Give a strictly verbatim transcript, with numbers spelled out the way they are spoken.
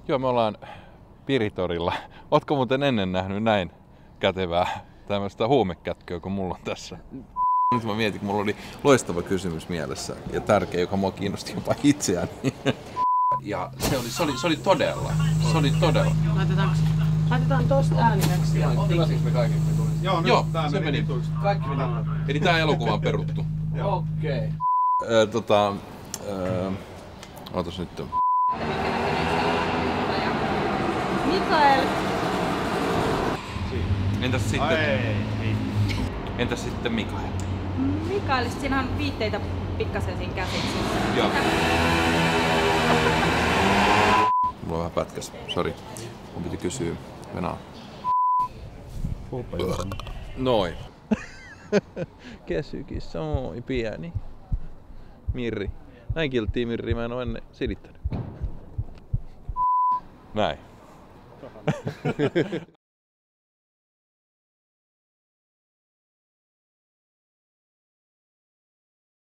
Joo, me ollaan Piritorilla. Ootko muuten ennen nähnyt näin kätevää tämmöistä huumekätköä kuin mulla on tässä? Nyt mä mietin, kun mulla oli loistava kysymys mielessä ja tärkeä, joka mua kiinnosti jopa itseäni. Ja se oli, se oli, se oli todella, se oli todella. Laitetaanko, laitetaan tosta äänimeksi ja Tilasiko me kaikki? Joo, nyt Joo, tää se meni. meni. Kaikki meni. Eli tää elokuva on peruttu. Okei. Öö, tota... Öö, ootas nyt. Mikael! Entäs Ai, sitten, ei, ei. entäs sitten Mikael? Mikaelista siinä on viitteitä pikkasen siinä käsissä. Joo. Mulla on vähän pätkäs, sori. Mun piti kysyä Venaa. Noin. Käsykissa, moi pieni. Mirri. Näin kilttiä Mirri mä en oo ennen silittänyt. Näin.